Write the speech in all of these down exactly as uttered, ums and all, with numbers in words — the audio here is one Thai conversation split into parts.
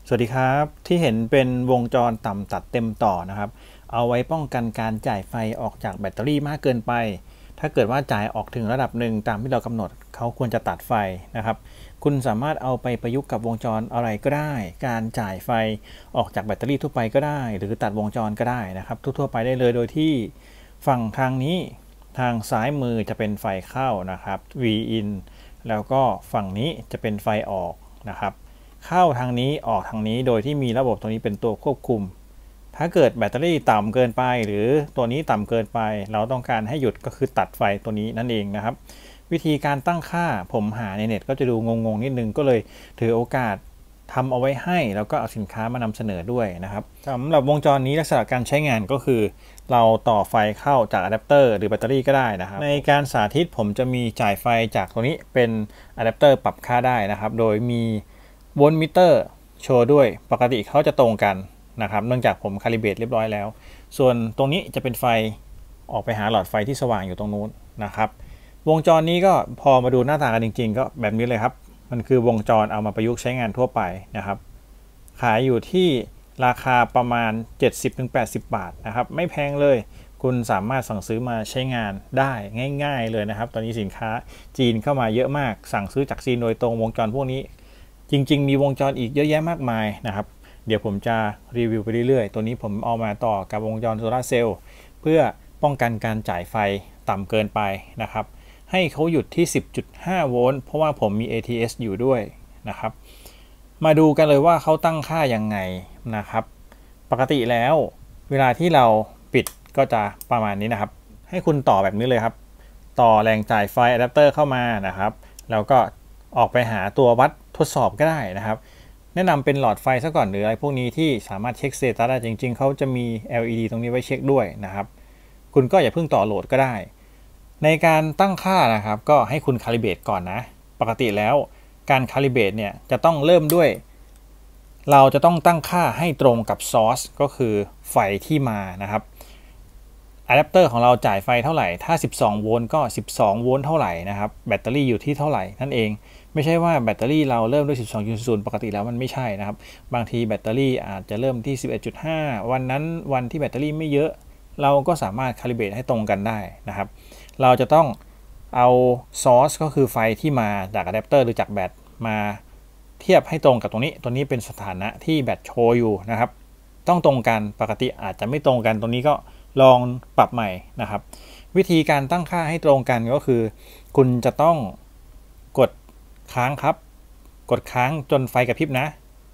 สวัสดีครับที่เห็นเป็นวงจรต่ำตัดเต็มต่อนะครับเอาไว้ป้องกันการจ่ายไฟออกจากแบตเตอรี่มากเกินไปถ้าเกิดว่าจ่ายออกถึงระดับหนึ่งตามที่เรากำหนดเขาควรจะตัดไฟนะครับคุณสามารถเอาไปประยุกต์กับวงจรอะไรก็ได้การจ่ายไฟออกจากแบตเตอรี่ทั่วไปก็ได้หรือตัดวงจรก็ได้นะครับทั่วๆไปได้เลยโดยที่ฝั่งทางนี้ทางซ้ายมือจะเป็นไฟเข้านะครับ V in แล้วก็ฝั่งนี้จะเป็นไฟออกนะครับเข้าทางนี้ออกทางนี้โดยที่มีระบบตัวนี้เป็นตัวควบคุมถ้าเกิดแบตเตอรี่ต่ำเกินไปหรือตัวนี้ต่ำเกินไปเราต้องการให้หยุดก็คือตัดไฟตัวนี้นั่นเองนะครับวิธีการตั้งค่าผมหาในเน็ตก็จะดูงงๆนิดนึงก็เลยถือโอกาสทำเอาไว้ให้แล้วก็เอาสินค้ามานำเสนอด้วยนะครับสำหรับวงจรนี้ลักษณะการใช้งานก็คือเราต่อไฟเข้าจากอะแดปเตอร์หรือแบตเตอรี่ก็ได้นะครับในการสาธิตผมจะมีจ่ายไฟจากตัวนี้เป็นอะแดปเตอร์ปรับค่าได้นะครับโดยมีโวลต์มิเตอร์โชว์ด้วยปกติเขาจะตรงกันนะครับเนื่องจากผมคาลิเบรตเรียบร้อยแล้วส่วนตรงนี้จะเป็นไฟออกไปหาหลอดไฟที่สว่างอยู่ตรงนู้นนะครับวงจรนี้ก็พอมาดูหน้าตากันจริงๆก็แบบนี้เลยครับมันคือวงจรเอามาประยุกต์ใช้งานทั่วไปนะครับขายอยู่ที่ราคาประมาณ เจ็ดสิบถึงแปดสิบ บาทนะครับไม่แพงเลยคุณสามารถสั่งซื้อมาใช้งานได้ง่ายๆเลยนะครับตอนนี้สินค้าจีนเข้ามาเยอะมากสั่งซื้อจากจีนโดยตรงวงจรพวกนี้จริงๆมีวงจรอีกเยอะแยะมากมายนะครับเดี๋ยวผมจะรีวิวไปเรื่อยๆตัวนี้ผมเอามาต่อกับวงจรโซลาร์เซลล์เพื่อป้องกันการจ่ายไฟต่ำเกินไปนะครับให้เขาหยุดที่ สิบจุดห้า โวลต์เพราะว่าผมมี เอ ที เอส อยู่ด้วยนะครับมาดูกันเลยว่าเขาตั้งค่ายังไงนะครับปกติแล้วเวลาที่เราปิดก็จะประมาณนี้นะครับให้คุณต่อแบบนี้เลยครับต่อแรงจ่ายไฟอะแดปเตอร์เข้ามานะครับแล้วก็ออกไปหาตัววัดทดสอบก็ได้นะครับแนะนำเป็นหลอดไฟซะก่อนหรืออะไรพวกนี้ที่สามารถเช็คสเตตัสได้จริงๆเขาจะมี แอล อี ดี ตรงนี้ไว้เช็คด้วยนะครับคุณก็อย่าเพิ่งต่อโหลดก็ได้ในการตั้งค่านะครับก็ให้คุณคาลิเบรตก่อนนะปกติแล้วการคาลิเบรตเนี่ยจะต้องเริ่มด้วยเราจะต้องตั้งค่าให้ตรงกับซอร์สก็คือไฟที่มานะครับอะแดปเตอร์ของเราจ่ายไฟเท่าไหร่ถ้าสิบสองโวลต์ก็สิบสองโวลต์เท่าไหร่นะครับแบตเตอรี่อยู่ที่เท่าไหร่นั่นเองไม่ใช่ว่าแบตเตอรี่เราเริ่มด้วย สิบสองจุดศูนย์ ปกติแล้วมันไม่ใช่นะครับบางทีแบตเตอรี่อาจจะเริ่มที่ สิบเอ็ดจุดห้า วันนั้นวันที่แบตเตอรี่ไม่เยอะเราก็สามารถคาลิเบรตให้ตรงกันได้นะครับเราจะต้องเอาซอร์สก็คือไฟที่มาจากอะแดปเตอร์หรือจากแบตมาเทียบให้ตรงกับตรงนี้ตัวนี้เป็นสถานะที่แบตโชว์อยู่นะครับต้องตรงกันปกติอาจจะไม่ตรงกันตรงนี้ก็ลองปรับใหม่นะครับวิธีการตั้งค่าให้ตรงกันก็คือคุณจะต้องกดค้างครับกดค้างจนไฟกระพริบนะ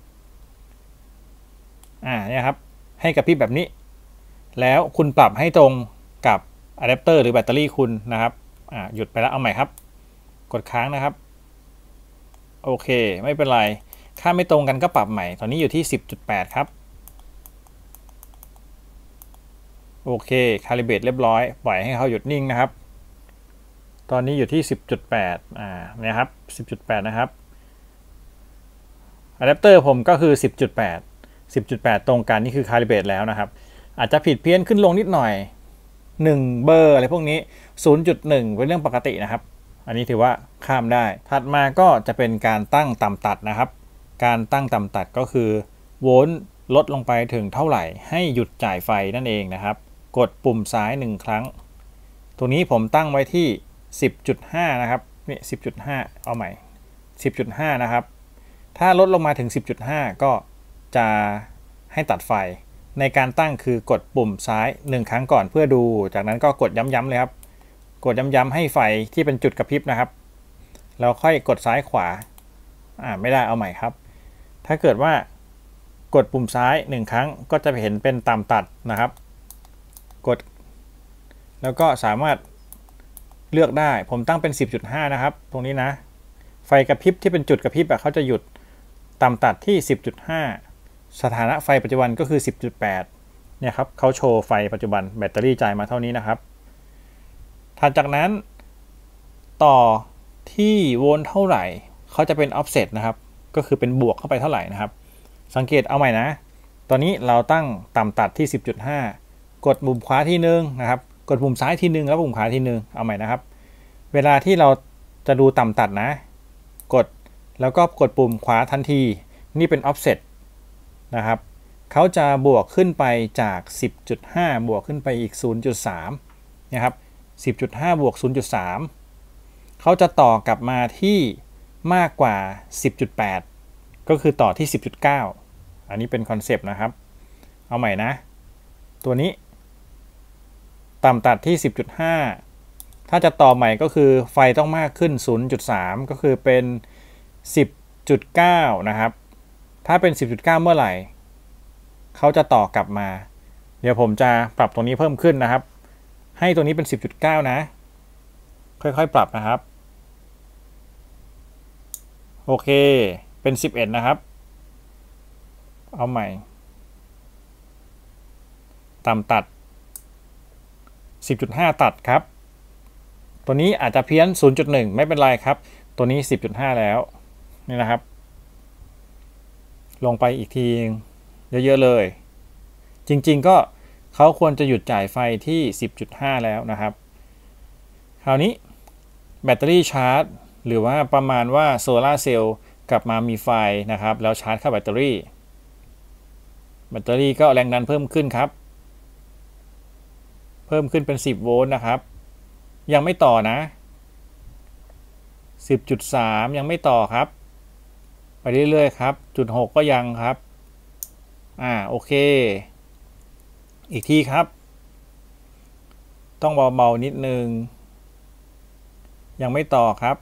อ่าเนี่ยครับให้กระพริบแบบนี้แล้วคุณปรับให้ตรงกับอะแดปเตอร์หรือแบตเตอรี่คุณนะครับอ่าหยุดไปแล้วเอาใหม่ครับกดค้างนะครับโอเคไม่เป็นไรค่าไม่ตรงกันก็ปรับใหม่ตอนนี้อยู่ที่ สิบจุดแปด ครับโอเคคาลิเบรตเรียบร้อยปล่อยให้เขาหยุดนิ่งนะครับตอนนี้อยู่ที่ สิบจุดแปด อ่าเนี่ยครับ สิบจุดแปด นะครับอะแดปเตอร์ผมก็คือ สิบจุดแปด สิบจุดแปด ตรงกันนี่คือคาลิเบรตแล้วนะครับอาจจะผิดเพี้ยนขึ้นลงนิดหน่อยหนึ่งเบอร์อะไรพวกนี้ ศูนย์จุดหนึ่ง เป็นเรื่องปกตินะครับอันนี้ถือว่าข้ามได้ถัดมาก็จะเป็นการตั้งต่ำตัดนะครับการตั้งต่ำตัดก็คือโวลต์ลดลงไปถึงเท่าไหร่ให้หยุดจ่ายไฟนั่นเองนะครับกดปุ่มซ้ายหนึ่งครั้งตัวนี้ผมตั้งไว้ที่ สิบจุดห้า นะครับนี่ สิบจุดห้า เอาใหม่ สิบจุดห้า นะครับถ้าลดลงมาถึง สิบจุดห้า ก็จะให้ตัดไฟในการตั้งคือกดปุ่มซ้ายหนึ่งครั้งก่อนเพื่อดูจากนั้นก็กดย้ำๆเลยครับกดย้ำๆให้ไฟที่เป็นจุดกระพริบนะครับแล้วค่อยกดซ้ายขวาอ่าไม่ได้เอาใหม่ครับถ้าเกิดว่ากดปุ่มซ้ายหนึ่งครั้งก็จะเห็นเป็นต่ำตัดนะครับกดแล้วก็สามารถเลือกได้ผมตั้งเป็น สิบจุดห้า นะครับตรงนี้นะไฟกระพริบที่เป็นจุดกระพริบแบบเขาจะหยุดต่ำตัดที่ สิบจุดห้า สถานะไฟปัจจุบันก็คือ สิบจุดแปด เนี่ยครับเขาโชว์ไฟปัจจุบันแบตเตอรี่จ่ายมาเท่านี้นะครับถัดจากนั้นต่อที่โวลต์เท่าไหร่เขาจะเป็น offset นะครับก็คือเป็นบวกเข้าไปเท่าไหร่นะครับสังเกตเอาใหม่นะตอนนี้เราตั้งต่ำตัดที่ สิบจุดห้า กดปุ่มขวาทีนึงนะครับกดปุ่มซ้ายทีนึงแล้วปุ่มขวาทีนึงเอาใหม่นะครับเวลาที่เราจะดูต่ำตัดนะกดแล้วก็กดปุ่มขวาทันทีนี่เป็น offset นะครับเขาจะบวกขึ้นไปจาก สิบจุดห้า บวกขึ้นไปอีก ศูนย์จุดสาม นะครับ สิบจุดห้า บวก ศูนย์จุดสาม เขาจะต่อกลับมาที่มากกว่า สิบจุดแปด ก็คือต่อที่ สิบจุดเก้า อันนี้เป็นคอนเซปต์นะครับเอาใหม่นะตัวนี้ต่ำตัดที่ สิบจุดห้า ถ้าจะต่อใหม่ก็คือไฟต้องมากขึ้น ศูนย์จุดสาม ก็คือเป็น สิบจุดเก้า นะครับถ้าเป็น สิบจุดเก้า เมื่อไหร่เขาจะต่อกลับมาเดี๋ยวผมจะปรับตรงนี้เพิ่มขึ้นนะครับให้ตัวนี้เป็น สิบจุดเก้า นะค่อยๆปรับนะครับโอเคเป็นสิบเอ็ดนะครับเอาใหม่ต่ำตัด สิบจุดห้า ตัดครับตัวนี้อาจจะเพี้ยน ศูนย์จุดหนึ่ง ไม่เป็นไรครับตัวนี้ สิบจุดห้า แล้วนี่นะครับลงไปอีกทีเยอะๆเลยจริงๆก็เขาควรจะหยุดจ่ายไฟที่ สิบจุดห้า แล้วนะครับคราวนี้แบตเตอรี่ชาร์จหรือว่าประมาณว่าโซลาร์เซลล์กลับมามีไฟนะครับแล้วชาร์จเข้าแบตเตอรี่แบตเตอรี่ก็แรงดันเพิ่มขึ้นครับเพิ่มขึ้นเป็นสิบโวลต์นะครับยังไม่ต่อนะ สิบจุดสาม ยังไม่ต่อครับไปเรื่อยๆครับจุดหกก็ยังครับอ่าโอเคอีกทีครับต้องเบาๆนิดนึงยังไม่ต่อครับ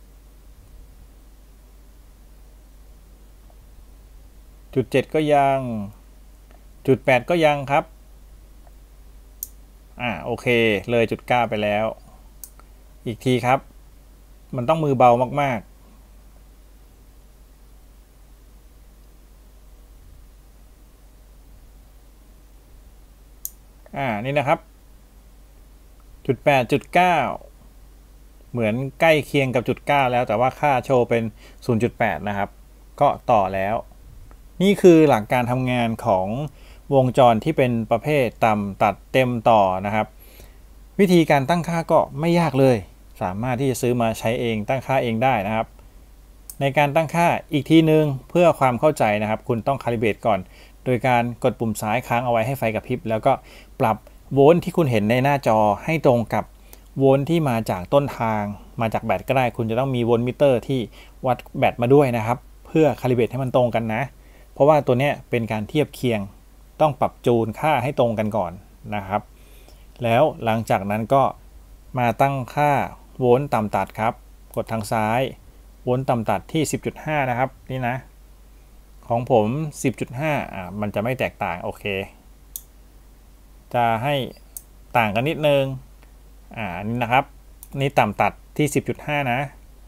จุดเจ็ดก็ยังจุดแปดก็ยังครับอ่าโอเคเลยจุดเก้าไปแล้วอีกทีครับมันต้องมือเบามากๆอ่านี่นะครับจุดแปดจุดเก้าเหมือนใกล้เคียงกับจุดเก้าแล้วแต่ว่าค่าโชว์เป็น ศูนย์จุดแปด นะครับก็ต่อแล้วนี่คือหลักการทำงานของวงจรที่เป็นประเภทต่ำตัดเต็มต่อนะครับวิธีการตั้งค่าก็ไม่ยากเลยสามารถที่จะซื้อมาใช้เองตั้งค่าเองได้นะครับในการตั้งค่าอีกทีนึงเพื่อความเข้าใจนะครับคุณต้องคาลิเบรตก่อนโดยการกดปุ่มซ้ายค้างเอาไว้ให้ไฟกระพริบแล้วก็ปรับโวลต์ที่คุณเห็นในหน้าจอให้ตรงกับโวลต์ที่มาจากต้นทางมาจากแบตก็ได้คุณจะต้องมีโวลต์มิเตอร์ที่วัดแบตมาด้วยนะครับเพื่อคาลิเบรตให้มันตรงกันนะเพราะว่าตัวนี้เป็นการเทียบเคียงต้องปรับจูนค่าให้ตรงกันก่อนนะครับแล้วหลังจากนั้นก็มาตั้งค่าโวลต์ต่ำตัดครับกดทางซ้ายโวลต์ต่ำตัดที่ สิบจุดห้า นะครับนี่นะของผม สิบจุดห้า อ่ามันจะไม่แตกต่างโอเคจะให้ต่างกันนิดนึงอ่านี่นะครับนี่ต่ำตัดที่ สิบจุดห้า นะ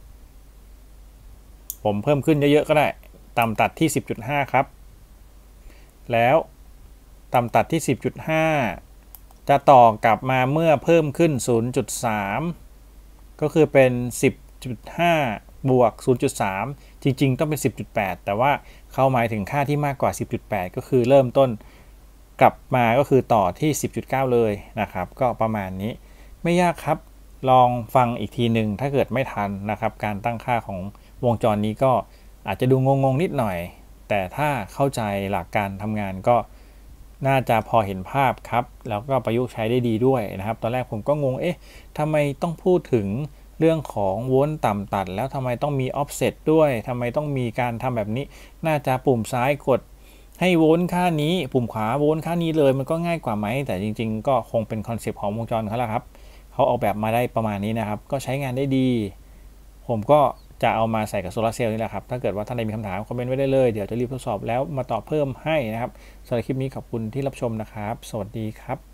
ผมเพิ่มขึ้นเยอะๆก็ได้ต่ำตัดที่ สิบจุดห้า ครับแล้วต่ำตัดที่ สิบจุดห้า จะต่อกลับมาเมื่อเพิ่มขึ้น ศูนย์จุดสาม ก็คือเป็น สิบจุดห้า บวก ศูนย์จุดสาม จริงๆต้องเป็น สิบจุดแปด แต่ว่าเขาหมายถึงค่าที่มากกว่า สิบจุดแปด ก็คือเริ่มต้นกลับมาก็คือต่อที่ สิบจุดเก้า เลยนะครับก็ประมาณนี้ไม่ยากครับลองฟังอีกทีหนึ่งถ้าเกิดไม่ทันนะครับการตั้งค่าของวงจรนี้ก็อาจจะดูงงๆนิดหน่อยแต่ถ้าเข้าใจหลักการทำงานก็น่าจะพอเห็นภาพครับแล้วก็ประยุกต์ใช้ได้ดีด้วยนะครับตอนแรกผมก็งงเอ๊ะทำไมต้องพูดถึงเรื่องของโวลต์ต่ำตัดแล้วทำไมต้องมี offset ด้วยทำไมต้องมีการทำแบบนี้น่าจะปุ่มซ้ายกดให้โวลต์ค่านี้ปุ่มขวาโวลต์ค่านี้เลยมันก็ง่ายกว่าไหมแต่จริงๆก็คงเป็นคอนเซปต์ของวงจรเขาแหละครับเขาออกแบบมาได้ประมาณนี้นะครับก็ใช้งานได้ดีผมก็จะเอามาใส่กับโซลาร์เซลล์นี่แหละครับถ้าเกิดว่าท่านใดมีคำถามคอมเมนต์ไว้ได้เลยเดี๋ยวจะรีบทดสอบแล้วมาตอบเพิ่มให้นะครับสำหรับคลิปนี้ขอบคุณที่รับชมนะครับสวัสดีครับ